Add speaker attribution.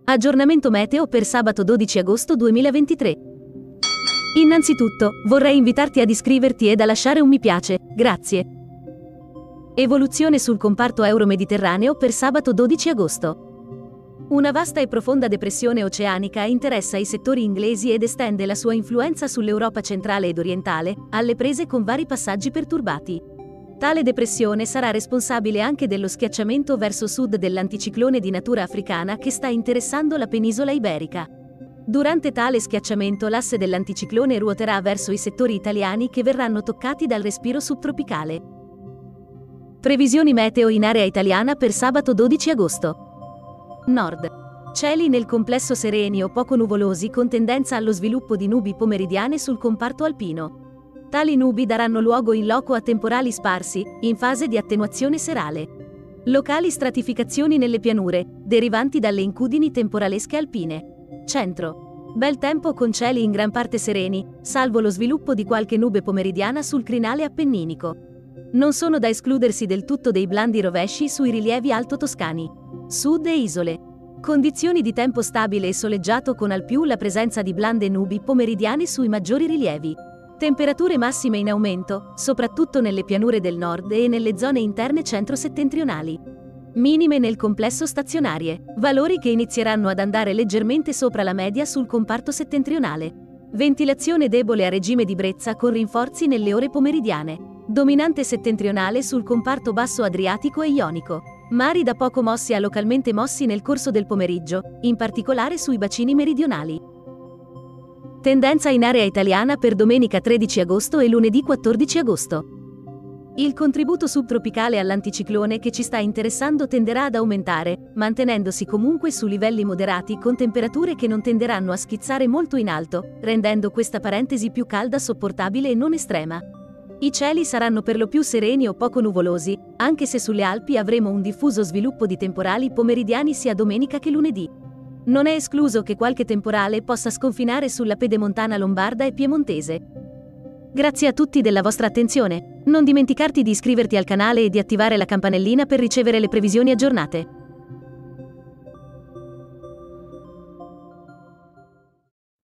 Speaker 1: Aggiornamento meteo per sabato 12 agosto 2023. Innanzitutto, vorrei invitarti ad iscriverti ed a lasciare un mi piace, grazie. Evoluzione sul comparto euro-mediterraneo per sabato 12 agosto. Una vasta e profonda depressione oceanica interessa i settori inglesi ed estende la sua influenza sull'Europa centrale ed orientale, alle prese con vari passaggi perturbati. Tale depressione sarà responsabile anche dello schiacciamento verso sud dell'anticiclone di natura africana che sta interessando la penisola iberica. Durante tale schiacciamento l'asse dell'anticiclone ruoterà verso i settori italiani che verranno toccati dal respiro subtropicale. Previsioni meteo in area italiana per sabato 12 agosto. Nord. Cieli nel complesso sereni o poco nuvolosi con tendenza allo sviluppo di nubi pomeridiane sul comparto alpino. Tali nubi daranno luogo in loco a temporali sparsi, in fase di attenuazione serale. Locali stratificazioni nelle pianure, derivanti dalle incudini temporalesche alpine. Centro. Bel tempo con cieli in gran parte sereni, salvo lo sviluppo di qualche nube pomeridiana sul crinale appenninico. Non sono da escludersi del tutto dei blandi rovesci sui rilievi alto-toscani. Sud e isole. Condizioni di tempo stabile e soleggiato con al più la presenza di blande nubi pomeridiane sui maggiori rilievi. Temperature massime in aumento, soprattutto nelle pianure del nord e nelle zone interne centro-settentrionali. Minime nel complesso stazionarie, valori che inizieranno ad andare leggermente sopra la media sul comparto settentrionale. Ventilazione debole a regime di brezza con rinforzi nelle ore pomeridiane. Dominante settentrionale sul comparto basso adriatico e ionico. Mari da poco mossi a localmente mossi nel corso del pomeriggio, in particolare sui bacini meridionali. Tendenza in area italiana per domenica 13 agosto e lunedì 14 agosto. Il contributo subtropicale all'anticiclone che ci sta interessando tenderà ad aumentare, mantenendosi comunque su livelli moderati con temperature che non tenderanno a schizzare molto in alto, rendendo questa parentesi più calda sopportabile e non estrema. I cieli saranno per lo più sereni o poco nuvolosi, anche se sulle Alpi avremo un diffuso sviluppo di temporali pomeridiani sia domenica che lunedì. Non è escluso che qualche temporale possa sconfinare sulla pedemontana lombarda e piemontese. Grazie a tutti della vostra attenzione. Non dimenticarti di iscriverti al canale e di attivare la campanellina per ricevere le previsioni aggiornate.